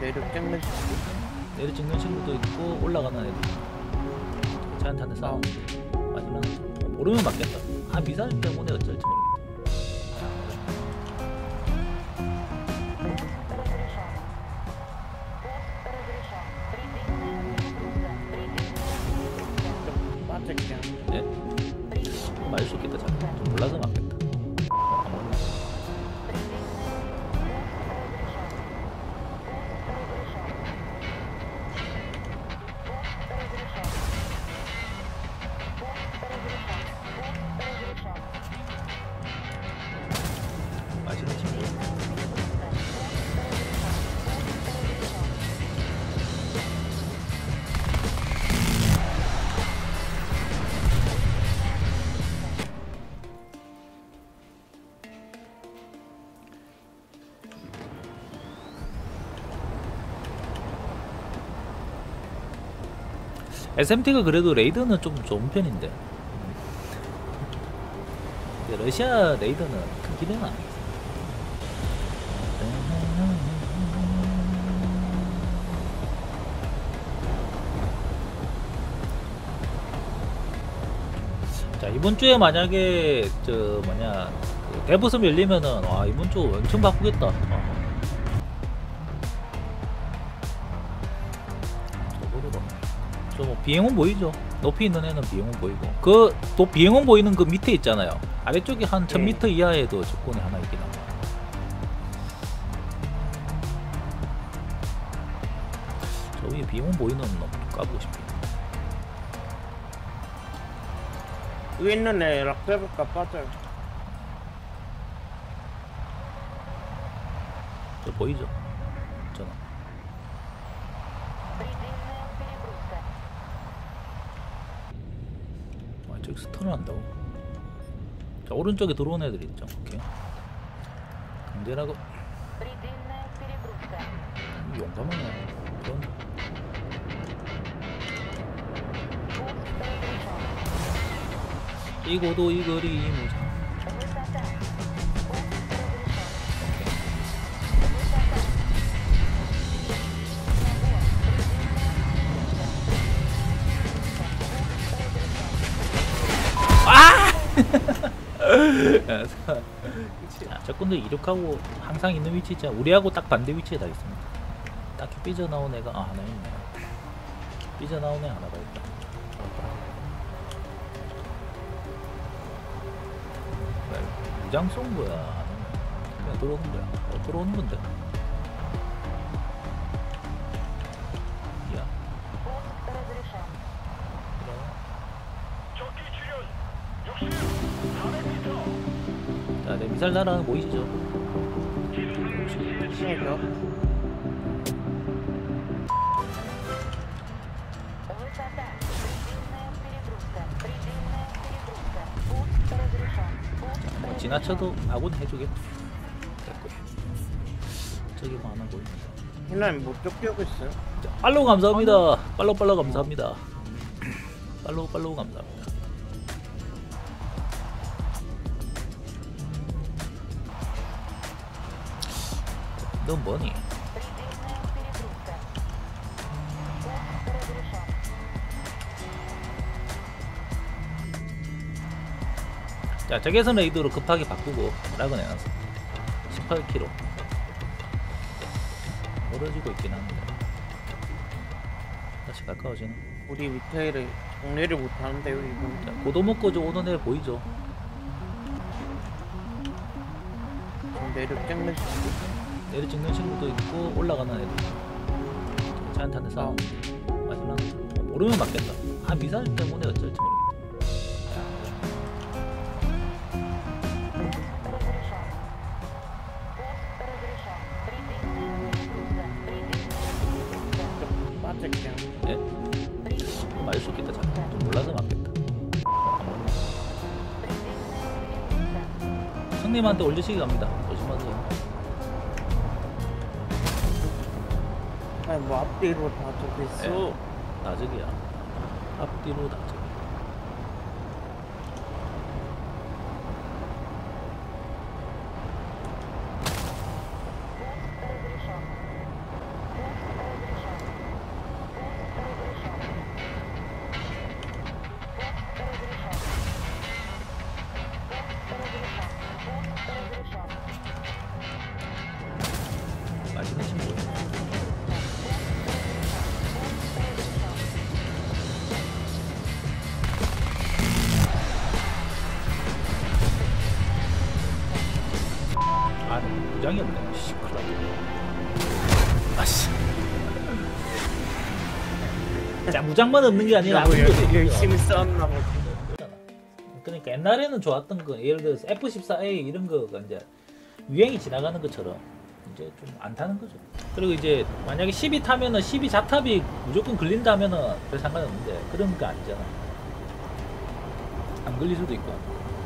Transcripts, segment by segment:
내륙 찍는 내려 찍는 친구도 있고 올라가는 애도 있고 저한테 싸우는데 마지막 모르면 맞겠다. 아 미사일 때문에 어쩔지 모르겠다. 빠질게. 네? 맞을 수 있겠다. 잘 좀 몰라서 맞겠다. 맛있는 친구. SMT가 그래도 레이더는 좀 좋은 편인데 러시아 레이더는 큰 기대는 안 했어. 자 이번 주에 만약에 저 뭐냐 그 대부섬 열리면은 와 이번 주 엄청 바쁘겠다. 저 뭐 비행원 보이죠? 높이 있는 애는 비행원 보이고 그 또 비행원 보이는 그 밑에 있잖아요. 아래쪽에 한 1000m 이하에도 적군이 하나 있긴 합니다. 저 위에 비행원 보이는 놈 까보고 싶네. 위에 있는 애 락베블가 빠져요. 저 보이죠? 저는 저기 스턴을 한다고? 자 오른쪽에 들어온 애들 있죠. 오케이 강제라고 용감하네. 그런 이고도 이 거리 무장. 적군들 이륙하고 항상 있는 위치 있잖아. 우리하고 딱 반대 위치에 다 있습니다. 딱히 삐져나온 애가 하나 있네. 삐져나온 애 하나가 있다. 무장 쏜 거야? 그냥 들어오는 거야? 들어오는 건데. 야. 자, 내 미사일 날아가는 거 보이시죠? 시에요. 뭐 지나쳐도 아군 해주겠다. 됐고. 저기 뭐 하나 보입니다. 희나님 못 쫓기고 있어요. 자, 팔로우 감사합니다. 팔로우 감사합니다. 팔로우 감사합니다. 넌 뭐니? 자, 적외선 레이더로 급하게 바꾸고 락은 해놨어. 18km 멀어지고 있긴 한데 다시 가까워지나? 우리 밑에를 정리를 못하는데요 이분. 자, 고도먹고 저 오는 애 보이죠? 내륙 찍는 내려 찍는 친구도 있고 올라가는 애도 있고 저한테 싸우는데 마지막 모르면 맞겠다. 아 미사일 때문에 어쩔지 모르겠다. 빠질게. 네? 맞을 수 있겠다. 잘 좀 몰라서 맞겠다. 형님한테 올리시기 갑니다. 조심하세요. 아니 뭐 앞뒤로 다 적혀 있어. 나적이야. 앞뒤로 나적. 아, 무장이 없네. 씨, 큰일 났네. 아씨. 자, 무장만 없는 게 아니라 뭐 아무것도 없어요. 열심히 싸웠나 보다. 그러니까 옛날에는 좋았던 거, 예를 들어서 F14A 이런 거가 이제 유행이 지나가는 것처럼 이제 좀 안 타는 거죠. 그리고 이제 만약에 12 타면은 12 자탑이 무조건 걸린다면은 별 상관없는데 그런 거 아니잖아. 안 걸릴 수도 있고.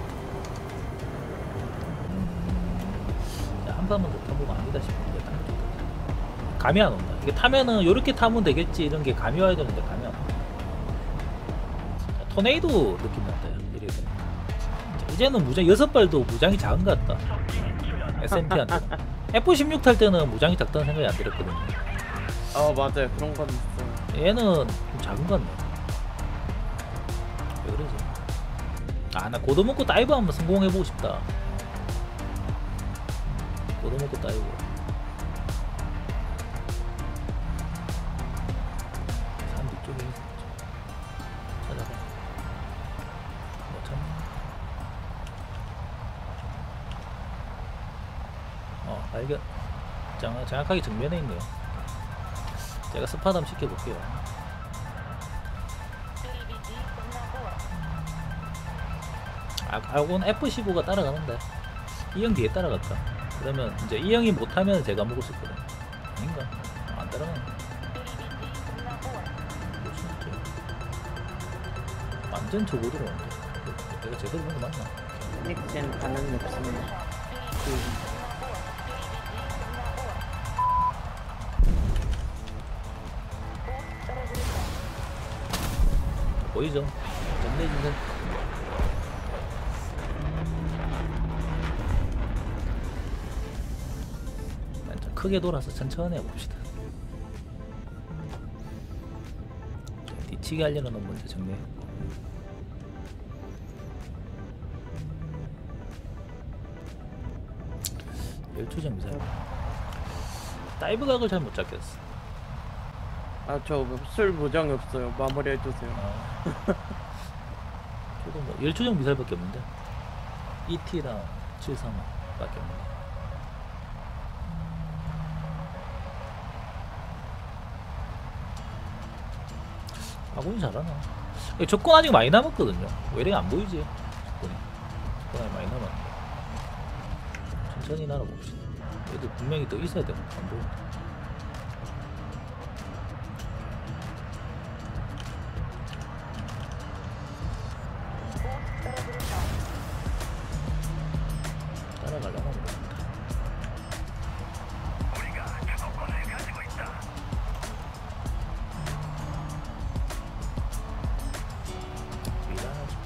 한 번만 더 타보면 아니다 싶은데 감이 안 온다. 이게 타면은 요렇게 타면 되겠지 이런 게 감이 와야 되는데 감이 안 온다. 토네이도 느낌 났다. 이래서 이제는 무장 6발도 무장이 작은 것 같다. SMP한테 F16 탈 때는 무장이 작다는 생각이 안 들었거든요. 맞아요. 그런 건 있어요. 얘는 좀 작은 것 같네. 왜 그러지? 아, 나 고도 먹고 다이브 한번 성공해보고 싶다. 고도 먹고 다이브. 사람 뒤쪽에 찾아봐. 뭐 찾나? 발견. 정확하게 정면에 있네요. 제가 스파담 시켜볼게요. 아군 F15가 따라가는데 이 형 뒤에 따라갔다. 그러면 이제 이 형이 못하면 제가 먹을 수 있거든. 아닌가? 안 따라가네. 완전 저고도로 오는데 내가 제대로 본 거 맞나? 닉센 반응이 없습니다. 보이죠? 전대진선. 좀 크게 돌아서 천천히 해봅시다. 뒤치기 하려는 건 먼저 정리해. 열추정 미사일. 다이브 각을 잘 못 잡겠어. 저 술 보장이 없어요. 마무리 해주세요. 저도 뭐 열추정 미사일밖에 없는데 ET랑 731밖에 없는데. 아군이 잘하나? 적군 아직 많이 남았거든요. 왜 이렇게 안 보이지? 적군이 아직 많이 남았는데 천천히 날아봅시다. 얘도 분명히 더 있어야 되는 안 보인다. 따라가려고 하는 겁니다. 미안하죠.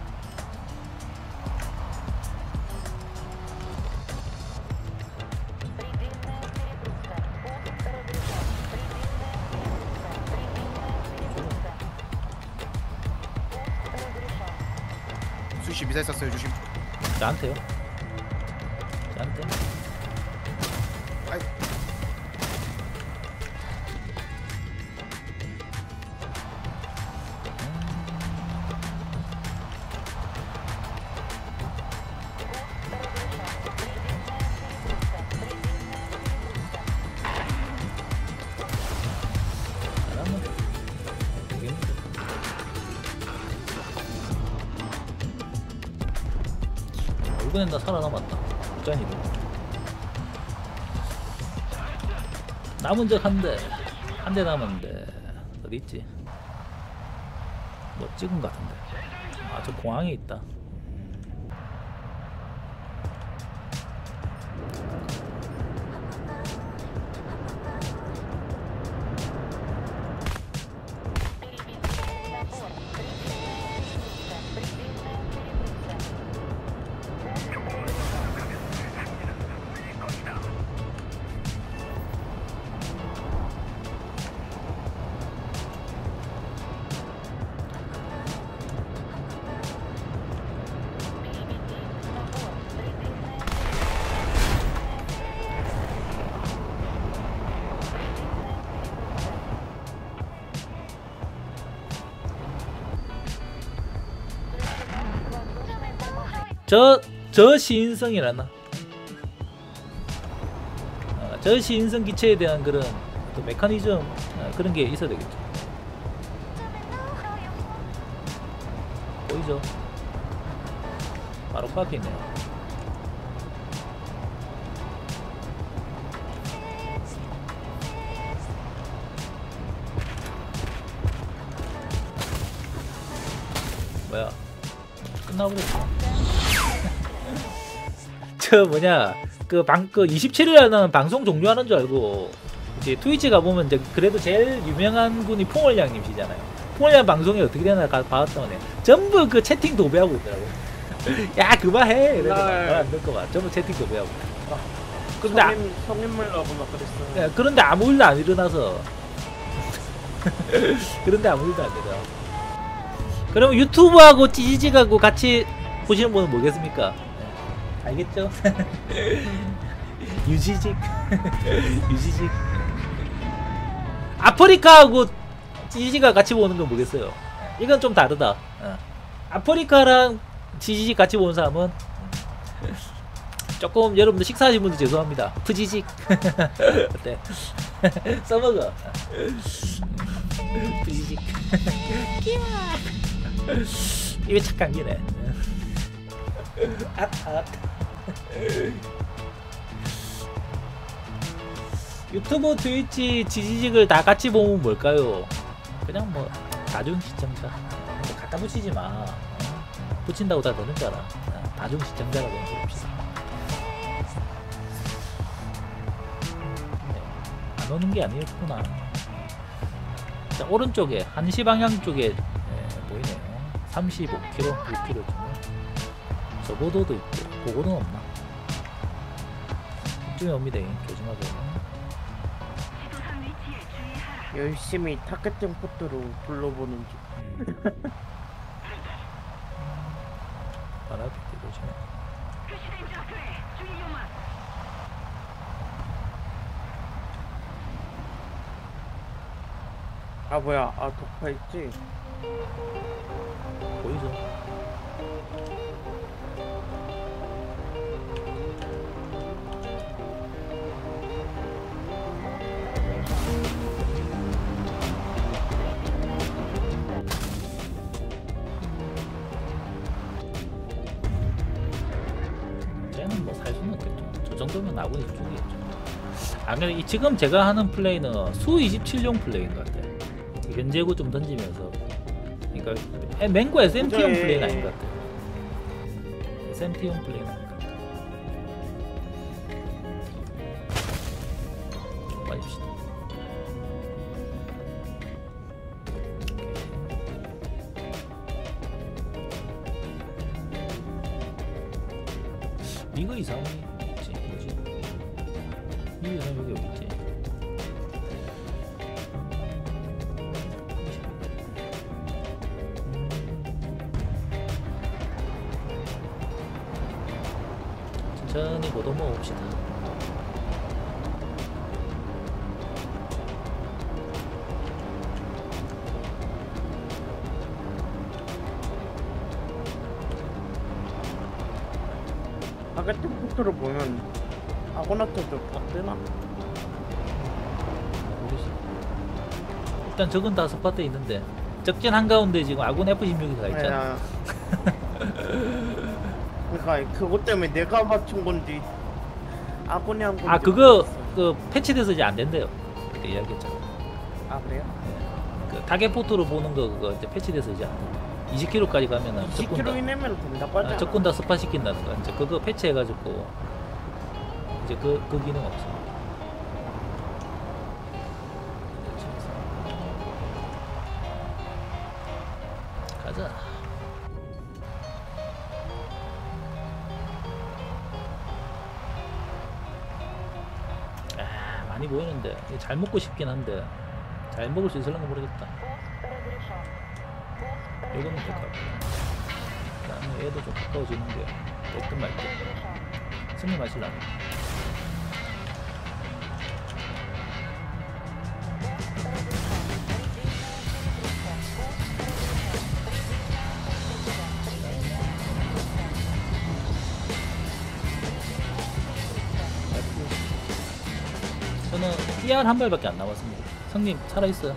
수시 미사일 쐈어요. 조심. 저한테요? 저한테? 아이. 잘하면 되겠는데. 이번엔 나 살아남았다. 짠이로. 남은 적 한 대 남았는데 어디 있지? 뭐 찍은 것 같은데. 아, 저 공항에 있다. 저 시인성이라나? 저시 인성 기체에 대한 그런 또 메커니즘 그런 게 있어야 되겠죠. 보이죠? 바로 코앞에 있네요. 뭐야? 끝나버렸어. 저 뭐냐 그 27일 날 방송 종료하는 줄 알고 이제 트위치 가보면 이제 그래도 제일 유명한 분이 풍월량님이시잖아요. 풍월량 방송이 어떻게 되나 봤더니 전부 그 채팅 도배하고 있더라고. 야 그만해. 안 될 거 봐. 전부 채팅 도배하고. 근데 성인물 나보나 그랬어. 야, 그런데 아무 일도 안 일어나서. 그런데 아무 일도 안 되더라. 그럼 유튜브하고 찌지직하고 같이 보시는 분은 뭐겠습니까? 네. 알겠죠? 유지직 유지직 아프리카하고 찌지직가 같이 보는 건 뭐겠어요? 이건 좀 다르다. 아프리카랑 찌지직 같이 보는 사람은 조금 여러분들 식사하신 분들 죄송합니다. 푸지직 어때? 써먹어. 푸지직 입에 착 감기네. 유튜브, 트위치, 지지직을 다 같이 보면 뭘까요? 그냥 뭐 다중 시청자. 뭐 갖다 붙이지 마. 붙인다고 다 되는 줄 알아. 다중 시청자라고 해봅시다. 안 오는 게 아니었구나. 자, 오른쪽에 1시 방향 쪽에 보이네요. 35km, 6km 정도. 저보도도 있고, 그거는 없나? 이쪽에 옵니다. 조심하세요. 열심히 타겟팅 포트로 불러보는 중. 바라볼게 조심해. 아 뭐야? 아 독파 있지? 보이죠? 쟤는 뭐 살 수는 없겠죠. 저 정도면 아군이 죽이겠죠. 아 근데 지금 제가 하는 플레이는 수27용 플레이인 것 같아요. 현재고 좀 던지면서. 그러니까 맹고 SMT용 플레이는 아닌 것 같아요. SMT용 플레이는 아닌 것 같아요. 좀 빠집시다. 미그 이상이 있지 뭐지? 미그 이상 여기 어디 있지? 천천히 보도 모읍시다. 타겟팅 포트로 보면 아고나트도 딱 뜨나? 모르겠어. 일단 적은 다 스팟에 있는데 적진 한가운데 지금 아군 F16이 가 있잖아. 그러니까 그것 때문에 내가 맞춘 건지 아군이 한 건지. 아 그거 그 패치돼서 이제 안 된대요. 그때 이야기했잖아. 아 그래요? 그 타겟 포트로 보는 거 그거 이제 패치돼서 이제 안 돼. 20km까지 가면은 20km 이내면 된다고 하잖아. 적군 다 스팟 시킨다든가 이제 그거 패치해가지고 이제 그 기능 없어. 가자. 아 많이 보이는데 잘 먹고 싶긴 한데 잘 먹을 수 있을런가 모르겠다. 이거는 될 것 같고 그다음에 얘도 좀 가까워지는 게 됐든 말든 승리 마실라네. 그러면 ER 한 발밖에 안 남았습니다. 성님 살아있어요.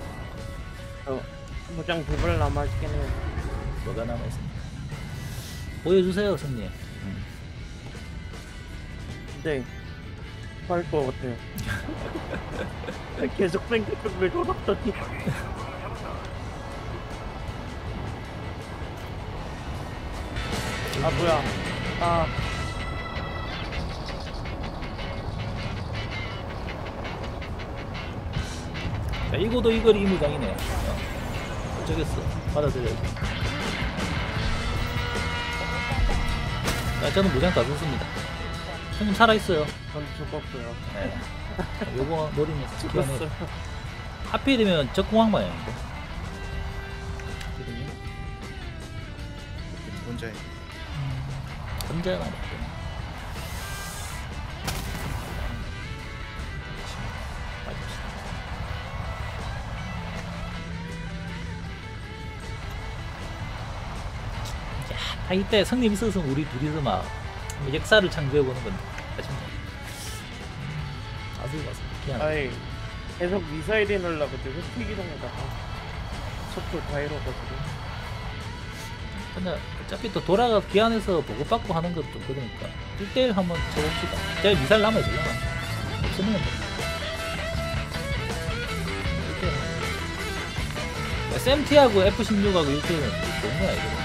무장 두 발 남아있긴 해요. 뭐가 남아있습니다. 보여주세요, 성님. 근데 할것 같아요. 계속 뺑뺑뺑뺑 돌았더니. 아 뭐야? 아 자, 이거도 이거리 이무장이네. 어쩌겠어. 받아들여야지. 자, 저는 무장 다 썼습니다. 형님 살아있어요. 전 죽었어요. 네. 요거 노리면서 죽었어요. 지켜내. 하필이면 적공항 방향인데. 혼자에. 혼자가 맞구나. 아, 이때 성님 있었으면 우리 둘이서 막 역사를 창조해보는 건데 아쉽네. 아주 희한하네. 아이 계속 미사일이 날라가지고 흑기동에다가 속도 다 잃어가지고. 근데 어차피 또 돌아가 기안에서 보고받고 하는 것도 그러니까 1대1 한번 쳐봅시다. 제가 미사일 남아있을라나? 없으면 돼. SMT하고 F-16하고 1대1은 좋은 거야 이거.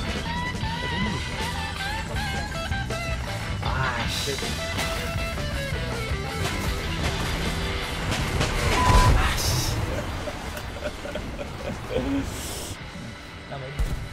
아씨. 아씨.